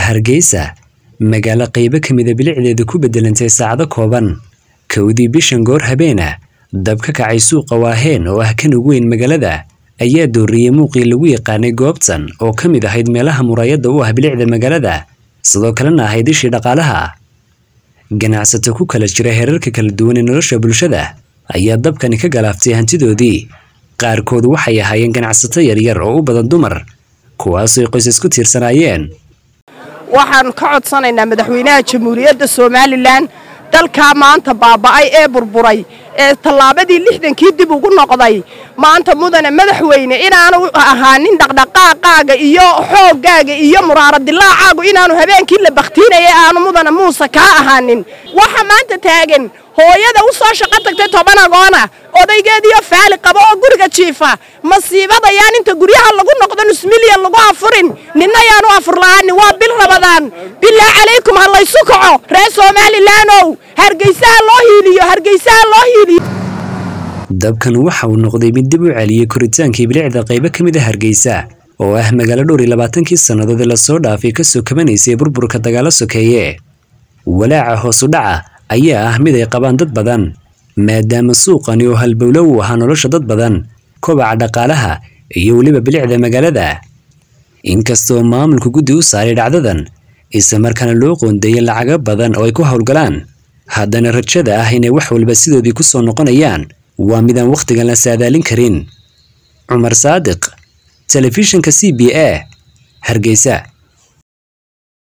Hargeysa magaalo qaybo kamid ah bilicdeedu ku bedelantay saacado kooban kowdii bishan goor habeena dab ka kacay suuqa Waaheen oo ah kan ugu weyn magaalada ayaa dooriyay muuqii lagu yaqaanay goobtan oo kamid ahayd meelaha muraayada u ah bilicda magaalada sidoo kalena ahayd ishii dhaqaalaha ganacsato ku kala jira heerarka kala duwan ee nolosha bulshada ayaa dabkani ka galaaftay hantidoodii qaarkood waxay ahaayeen ganacsato yaryar oo u badan dumar kuwaas oo qoysas ku tiirsanayeen waxaan ka codsanaynaa madaxweynaha jamhuuriyadda Soomaaliland dalka maanta baaba'ay ee burburay ee tallaabadii 60kii dib ugu noqday maanta mudane madaxweyne inaanu ahaanin dhaqdhaqaaqaaga iyo xoogaaga iyo muraaradilaacagu inaanu habeenkii la baqtiinayay aanu mudane Muuse ka ahaanin waxa maanta taagan hooyada u soo shaqo tagtay 10 agoona odaygeediyo faali qabo oo guriga jiifa masiibada yaan inta guryaha lagu noqdo nus milyan lagu afurin ninna yaanu afur la'aan waa bil Ramadaan billaah calaykum hallaysu kaco reer Soomaaliland Hargeysa loo hiiliyo dabkan waxa uu noqday mid dib u celiyay koritaankii bilicda qaybo kamid ah Hargeysa oo ah magaalo dhowr 20 sanadood la soo dhaafay ka soo kabanaysay burburka dagaalo sokeeye walaaca hoos u dhaca ayaa ah mid ay qabaan dad badan maadaama suuqani oo halbowlow u ahaa nolosha dad badan kobaca dhaqaalaha iyo waliba bilicda magaalada inkastoo maamulku guddi u saaray dhacdadan isla markaana loo qoondeeyay lacago badan oo ay ku hawlgalaan haddana rajada ah inay wax walba sidoodii ku soo noqonayaan waa midaan waqtigan la saadaalin karin Cumar Saadiq telefishinka CBA Hargeysa